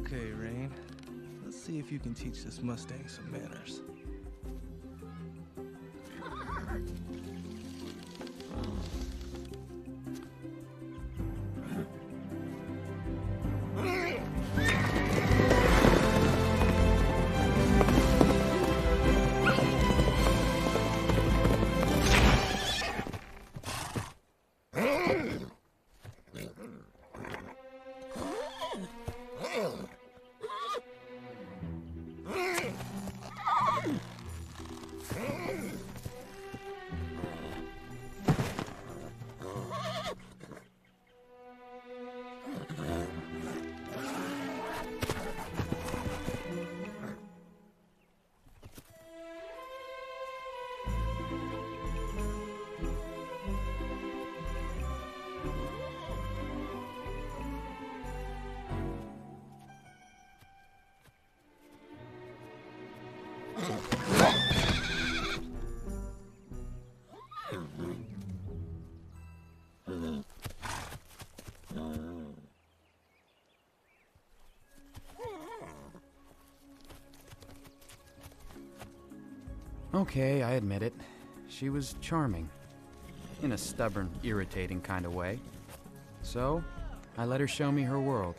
Okay, Rain. Let's see if you can teach this Mustang some manners. Okay, I admit it. She was charming. In a stubborn, irritating kind of way. So, I let her show me her world.